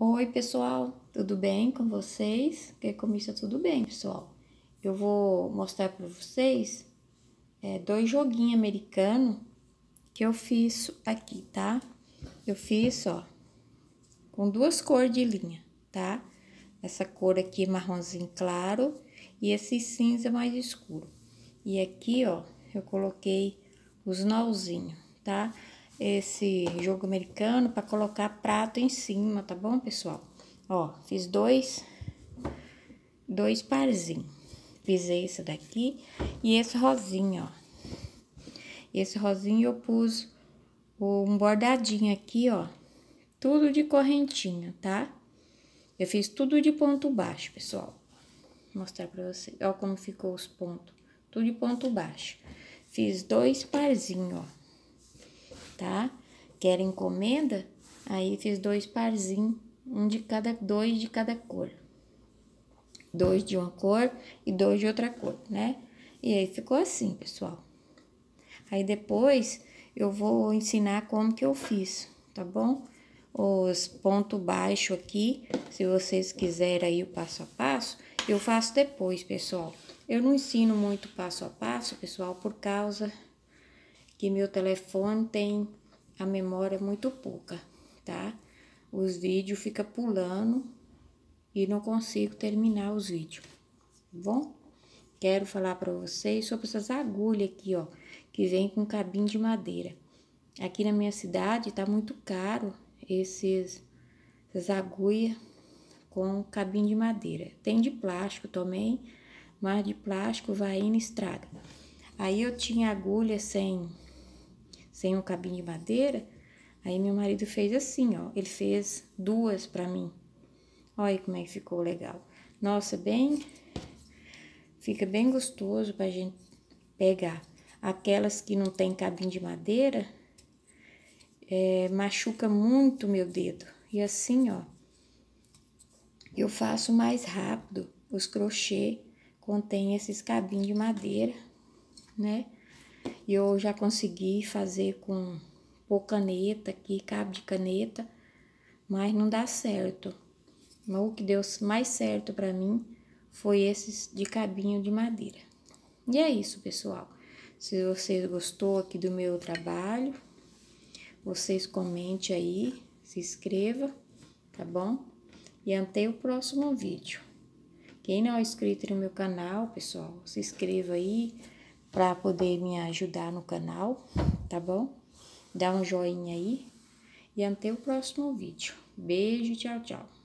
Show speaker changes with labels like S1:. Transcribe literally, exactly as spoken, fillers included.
S1: Oi, pessoal, tudo bem com vocês? Que comigo está tudo bem, pessoal. Eu vou mostrar para vocês é, dois joguinhos americanos que eu fiz aqui, tá? Eu fiz, ó, com duas cores de linha, tá? Essa cor aqui marronzinho claro e esse cinza mais escuro. E aqui, ó, eu coloquei os nózinhos, tá? Esse jogo americano para colocar prato em cima, tá bom, pessoal? Ó, fiz dois, dois parzinhos. Fiz esse daqui e esse rosinho, ó. Esse rosinho eu pus um bordadinho aqui, ó. Tudo de correntinha, tá? Eu fiz tudo de ponto baixo, pessoal. Vou mostrar pra vocês. Ó como ficou os pontos. Tudo de ponto baixo. Fiz dois parzinhos, ó. Tá? Quero encomenda? Aí fiz dois parzinhos, um de cada, dois de cada cor. Dois de uma cor e dois de outra cor, né? E aí ficou assim, pessoal. Aí depois eu vou ensinar como que eu fiz, tá bom? Os pontos baixos aqui, se vocês quiserem aí o passo a passo, eu faço depois, pessoal. Eu não ensino muito passo a passo, pessoal, por causa que meu telefone tem a memória muito pouca, tá? Os vídeos ficam pulando e não consigo terminar os vídeos, tá bom? Quero falar para vocês sobre essas agulhas aqui, ó, que vem com cabinho de madeira. Aqui na minha cidade tá muito caro esses, essas agulhas com cabinho de madeira. Tem de plástico também, mas de plástico vai indo e estraga. Aí eu tinha agulha sem, sem um cabinho de madeira, aí meu marido fez assim, ó, ele fez duas pra mim. Olha como é que ficou legal. Nossa, bem... Fica bem gostoso pra gente pegar. Aquelas que não tem cabinho de madeira, é, machuca muito meu dedo. E assim, ó, eu faço mais rápido os crochê contém esses cabinhos de madeira, né? E eu já consegui fazer com pôr caneta aqui, cabo de caneta, mas não dá certo. Mas o que deu mais certo pra mim foi esses de cabinho de madeira. E é isso, pessoal. Se vocês gostou aqui do meu trabalho, vocês comente aí, se inscreva, tá bom? E até o próximo vídeo. Quem não é inscrito no meu canal, pessoal, se inscreva aí para poder me ajudar no canal, tá bom? Dá um joinha aí e até o próximo vídeo. Beijo, tchau, tchau.